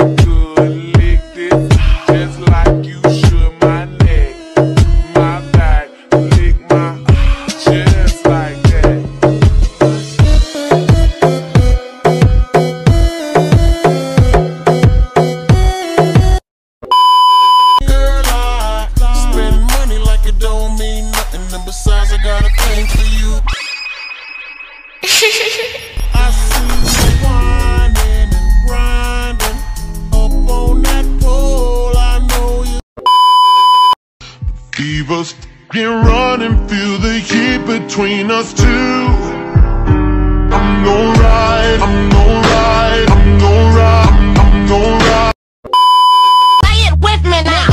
good. Lick this just like you should my neck, my back. Lick my just like that. Girl, I spend money like it don't mean nothing, and besides I got a thing for you. I see you whining and grinding up on that pole. I know you. Divas can run and feel the heat between us two. I'm gon' ride, I'm gon' ride, I'm gon' ride, I'm gon' ride. Say it with me now.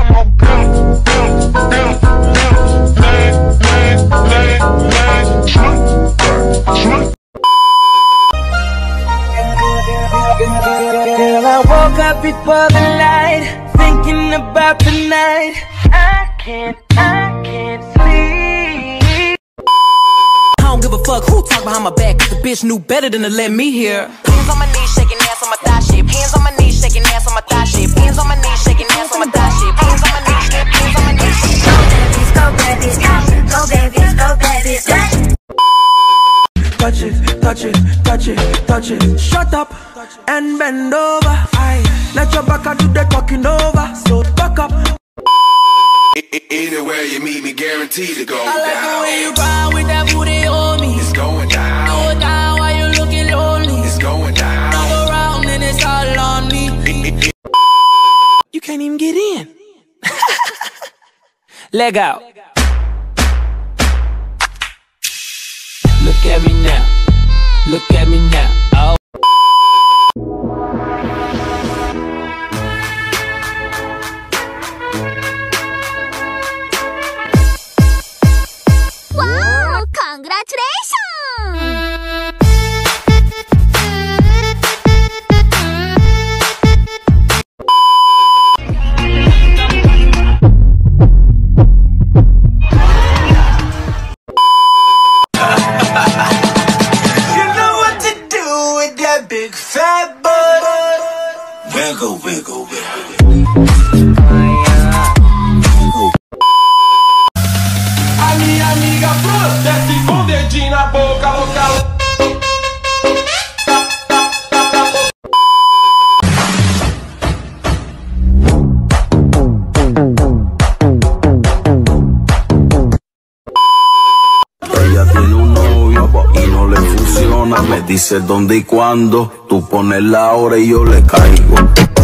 Girl, I woke up before the light, thinking about tonight. I can't sleep. I don't give a fuck who talk behind my back, cause the bitch knew better than to let me hear. Hands on my knees, shaking ass on my thigh shape. Hands on my knees, shaking ass on my thigh shape. Hands on my knees, shaking ass on my thigh shape. Hands on my knees, hands on my knees. Go babies, go babies, go babies, go babies, go. Touch it, touch it, touch it, touch it. Shut up and bend over. Aye, let your back do the talking over. So back up. Anywhere you meet me, guaranteed to go I like the down. way you ride with that booty on me. It's going down. Go down while you looking lonely. It's going down. Go around and it's all on me. You can't even get in. Leg out. Look at me now. Look at me now. Oh. Wow, congratulations! Big fat butt. Wiggle, wiggle, wiggle. A minha amiga Fran desce com o dedinho na boca, louca. Ella tiene un novio y no le funciona. Me dice dónde y cuándo. Tú pones la hora y yo le caigo.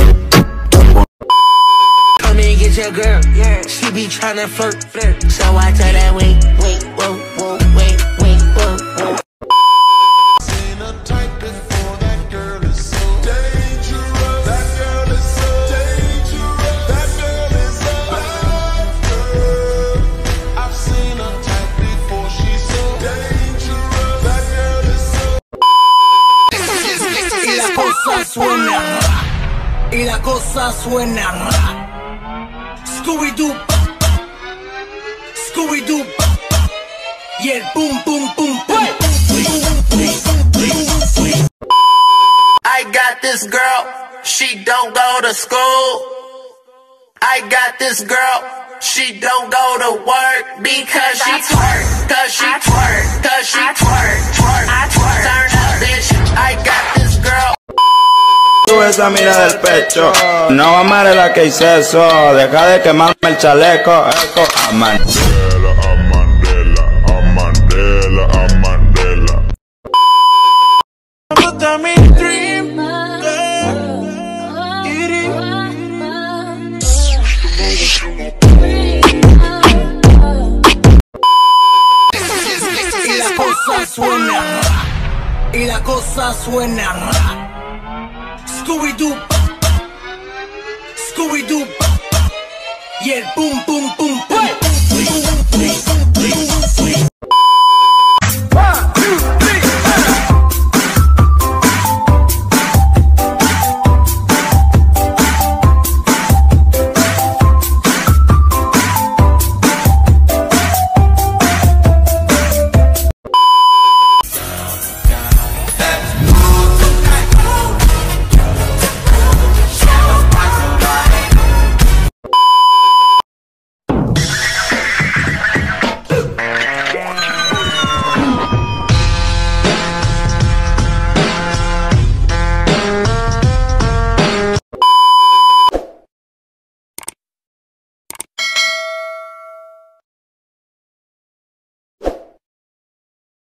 Come and get your girl. Yeah, she be tryna flirt. So I tell that wait, wait, whoa, whoa, wait, wait, whoa, whoa. Seen a type before, that girl is so dangerous. That girl is so dangerous. That girl is a bad girl. I've seen a type before, she's so dangerous. That girl is so. Y la cosa suena. Y la cosa suena. Scooby-Doo, Scooby-Doo, y el boom, boom, boom, boom. I got this girl, she don't go to school. I got this girl, she don't go to work because she twerk, cause she twerk, cause she twerk, twerk, twerk. Turn up, bitch, I got this girl. Sube esa mira del pecho. No amaré la que hice eso. Deja de quemarme el chaleco. Eco a Mandela, A Mandela, a Mandela, a Mandela. Look at me dream, girl. Y la cosa suena. Y la cosa suena. Scooby-Doo, Scooby-Doo, y el boom, boom,